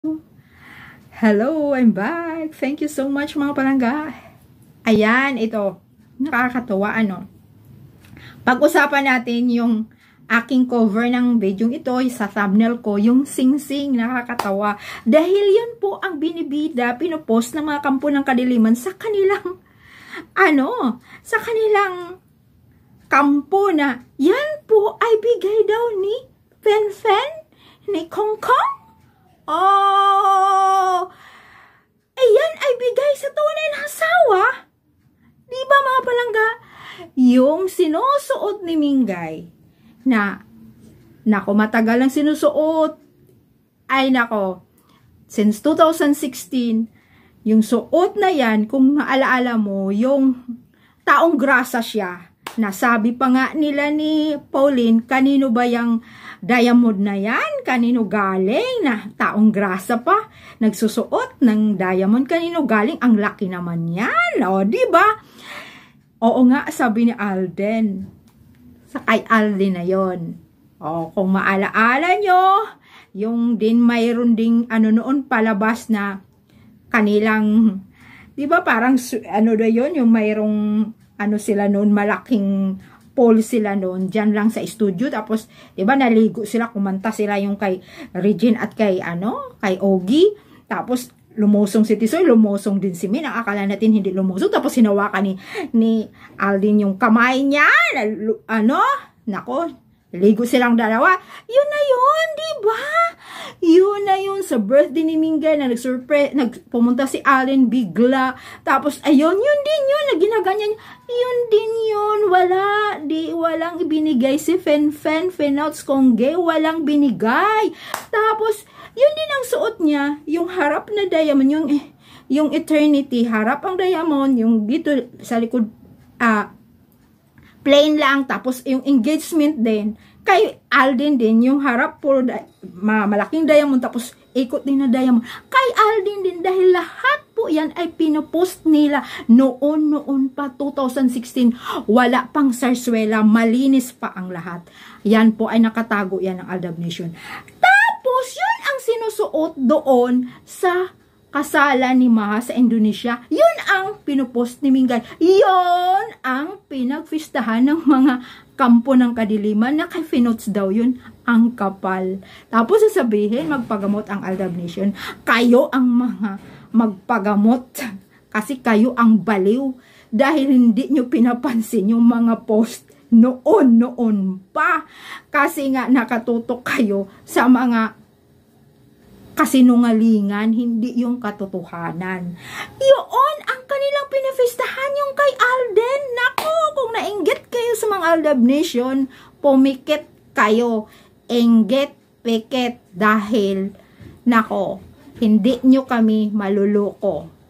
Hello, I'm back. Thank you so much mga palangga. Ayan, ito. Nakakatuwa, ano. Pag-usapan natin yung aking cover ng video ito, sa thumbnail ko, yung sing-sing, nakakatawa. Dahil yun po ang binibida, pinopost ng mga kampo ng kadiliman sa kanilang, sa kanilang kampo na, yan po ay bigay daw ni Fen-Fen, ni Kong-Kong. Oh! Ayan ay bigay sa tunay na asawa. Di ba mga palangga? Yung sinusuot ni Mingay na, nako, matagal lang sinusuot. Ay nako, since 2016, yung suot na yan, kung naalaala mo, yung taong grasa siya. Nasabi pa nga nila ni Pauline, kanino ba yung diamond na yan? Kanino galing? Na taong grasa pa, nagsusuot ng diamond. Kanino galing? Ang laki naman yan. O, diba? Oo nga, sabi ni Alden. Sa kay Alden na yon. O, kung maalaala nyo, yung din mayroon ding noon palabas na kanilang, diba parang, na yun, yung mayroong sila noon, malaking pole sila noon, dyan lang sa studio, tapos, diba, naligo sila, kumanta sila yung kay Regine at kay, kay Ogie, tapos, lumusong si Tisoy, lumusong din si Min, ang akala natin hindi lumusong, tapos hinawakan ni Aldin yung kamay niya, nako, ligo silang dalawa, yun na yun, diba? Yun na yun, sa birthday ni Mingay, na pumunta si Allen bigla, tapos, ayun, yun din yun, na ginaganyan, yun din yun, walang ibinigay si Fen-Fen, Fenouts Kongge, walang binigay, tapos, yun din ang suot niya, yung harap na diamond, yung eternity, harap ang diamond, yung dito sa likod, plain lang, tapos yung engagement din, kay Alden din, yung harap puro malaking diamond, tapos ikot din na diamond, kay Alden din, dahil lahat po yan ay pinopost nila noon pa, 2016, wala pang sarswela, malinis pa ang lahat, yan po ay nakatago yan ng Aldab Nation, tapos yun ang sinusuot doon sa kasalan ni Maha sa Indonesia, yun ang pinupost ni Mingay. Yun ang pinagfistahan ng mga kampo ng kadiliman na kay Fenouts daw yun ang kapal. Tapos sasabihin, magpagamot ang Aldab Nation. Kayo ang mga magpagamot kasi kayo ang baliw dahil hindi nyo pinapansin yung mga post noon pa. Kasi nga nakatutok kayo sa mga kasinungalingan, hindi yung katotohanan. Yun ang kanilang pinafistahan, yung kay Alden. Nako, kung nainggit kayo sa mga Aldab Nation, pumikit kayo. Inggit, pikit, dahil, nako, hindi nyo kami maluloko.